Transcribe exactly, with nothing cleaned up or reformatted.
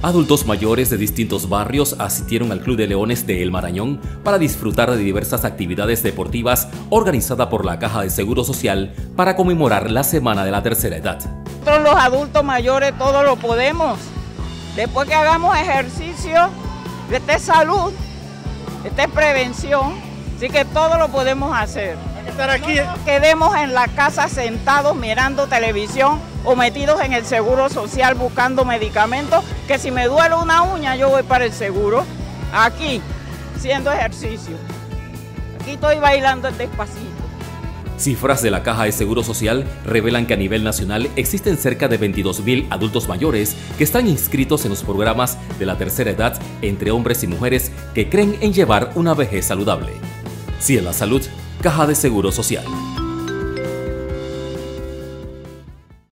Adultos mayores de distintos barrios asistieron al Club de Leones de El Marañón para disfrutar de diversas actividades deportivas organizadas por la Caja de Seguro Social para conmemorar la Semana de la Tercera Edad. Nosotros los adultos mayores todo lo podemos. Después que hagamos ejercicio, esta es salud, esta es prevención, así que todo lo podemos hacer. Hay que estar aquí. No nos quedemos en la casa sentados mirando televisión o metidos en el seguro social buscando medicamentos, que si me duele una uña yo voy para el seguro, aquí, haciendo ejercicio. Aquí estoy bailando despacito. Cifras de la Caja de Seguro Social revelan que a nivel nacional existen cerca de veintidós mil adultos mayores que están inscritos en los programas de la tercera edad entre hombres y mujeres que creen en llevar una vejez saludable. Si en la salud, Caja de Seguro Social.